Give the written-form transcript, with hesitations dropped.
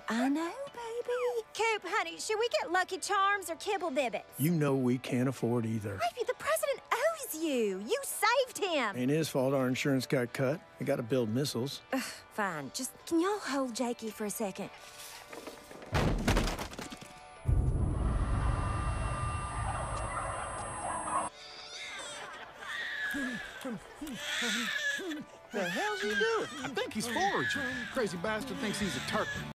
I know, baby. Coop, honey, should we get Lucky Charms or Kibble Bibbits? You know we can't afford either. Baby, the president owes you. You saved him. Ain't his fault our insurance got cut. We got to build missiles. Ugh, fine. Just, can y'all hold Jakey for a second? The hell's he doing? I think he's foraging. Crazy bastard thinks he's a turkey.